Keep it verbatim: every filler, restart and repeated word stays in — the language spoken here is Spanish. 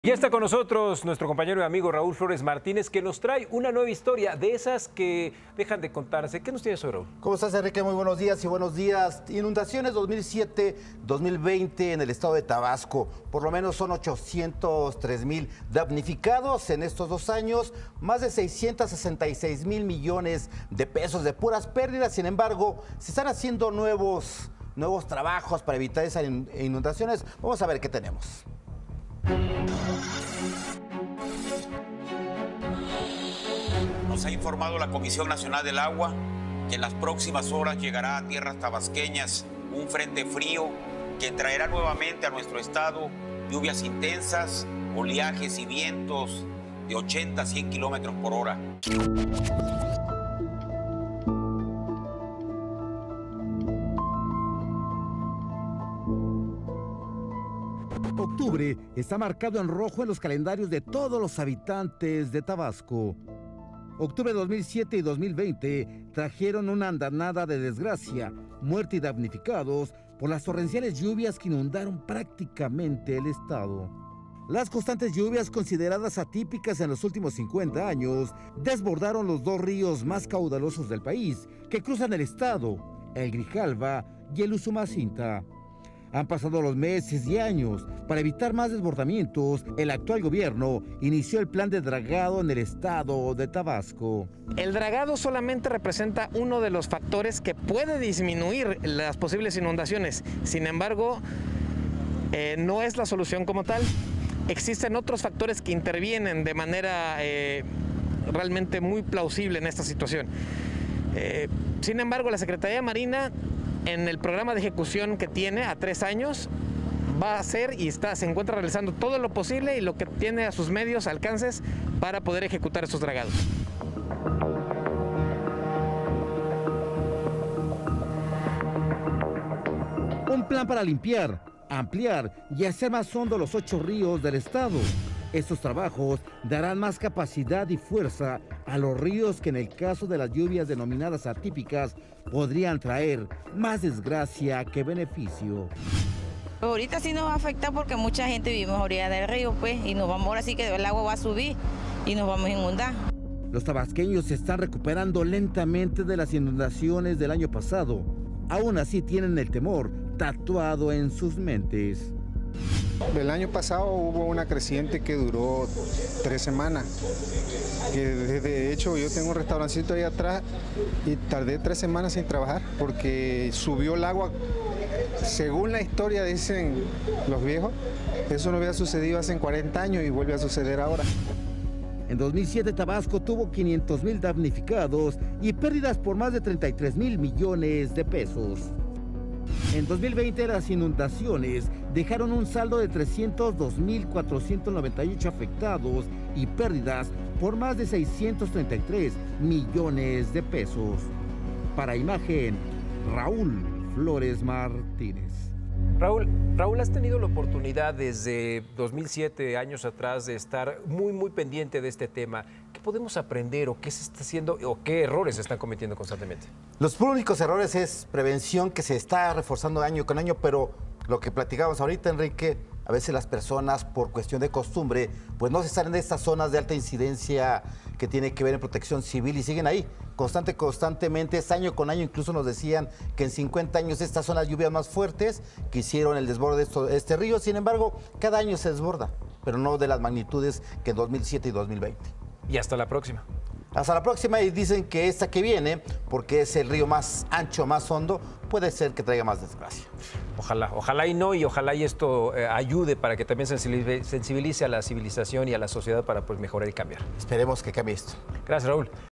Ya está con nosotros nuestro compañero y amigo Raúl Flores Martínez, que nos trae una nueva historia de esas que dejan de contarse. ¿Qué nos tienes hoy, Raúl? ¿Cómo estás, Enrique? Muy buenos días y buenos días. Inundaciones dos mil siete dos mil veinte en el estado de Tabasco. Por lo menos son ochocientos tres mil damnificados en estos dos años, más de seiscientos sesenta y seis mil millones de pesos de puras pérdidas. Sin embargo, se están haciendo nuevos, nuevos trabajos para evitar esas inundaciones. Vamos a ver qué tenemos. Nos ha informado la Comisión Nacional del Agua que en las próximas horas llegará a tierras tabasqueñas un frente frío que traerá nuevamente a nuestro estado lluvias intensas, oleajes y vientos de ochenta a cien kilómetros por hora. Octubre está marcado en rojo en los calendarios de todos los habitantes de Tabasco. Octubre de dos mil siete y dos mil veinte trajeron una andanada de desgracia, muerte y damnificados por las torrenciales lluvias que inundaron prácticamente el estado. Las constantes lluvias, consideradas atípicas en los últimos cincuenta años, desbordaron los dos ríos más caudalosos del país que cruzan el estado, el Grijalva y el Usumacinta. Han pasado los meses y años. Para evitar más desbordamientos, el actual gobierno inició el plan de dragado en el estado de Tabasco. El dragado solamente representa uno de los factores que puede disminuir las posibles inundaciones. Sin embargo, eh, no es la solución como tal. Existen otros factores que intervienen de manera eh, realmente muy plausible en esta situación. Eh, sin embargo, la Secretaría de Marina, en el programa de ejecución que tiene a tres años, va a hacer y está, se encuentra realizando todo lo posible y lo que tiene a sus medios alcances para poder ejecutar estos dragados. Un plan para limpiar, ampliar y hacer más hondo los ocho ríos del estado. Estos trabajos darán más capacidad y fuerza a los ríos que en el caso de las lluvias denominadas atípicas podrían traer más desgracia que beneficio. Ahorita sí nos va a afectar porque mucha gente vivimos a orilla del río, pues, y nos vamos, ahora sí que el agua va a subir y nos vamos a inundar. Los tabasqueños se están recuperando lentamente de las inundaciones del año pasado. Aún así tienen el temor tatuado en sus mentes. El año pasado hubo una creciente que duró tres semanas. Que de hecho yo tengo un restaurancito ahí atrás y tardé tres semanas sin trabajar porque subió el agua. Según la historia dicen los viejos, eso no había sucedido hace cuarenta años y vuelve a suceder ahora. En dos mil siete Tabasco tuvo quinientos mil damnificados y pérdidas por más de treinta y tres mil millones de pesos. En dos mil veinte las inundaciones dejaron un saldo de trescientos dos mil cuatrocientos noventa y ocho afectados y pérdidas por más de seiscientos treinta y tres millones de pesos. Para Imagen, Raúl Flores Martínez. Raúl, Raúl, has tenido la oportunidad desde dos mil siete, años atrás, de estar muy, muy pendiente de este tema. ¿Qué podemos aprender o qué se está haciendo o qué errores se están cometiendo constantemente? Los únicos errores es prevención que se está reforzando año con año, pero lo que platicábamos ahorita, Enrique, a veces las personas por cuestión de costumbre, pues no se están en estas zonas de alta incidencia que tiene que ver en protección civil y siguen ahí, constante, constantemente, es año con año. Incluso nos decían que en cincuenta años estas son las lluvias más fuertes que hicieron el desborde de esto, este río. Sin embargo, cada año se desborda, pero no de las magnitudes que en dos mil siete y dos mil veinte. Y hasta la próxima. Hasta la próxima, y dicen que esta que viene, porque es el río más ancho, más hondo, puede ser que traiga más desgracia. Ojalá, ojalá y no, y ojalá y esto eh, ayude para que también sensibilice a la civilización y a la sociedad para pues, mejorar y cambiar. Esperemos que cambie esto. Gracias, Raúl.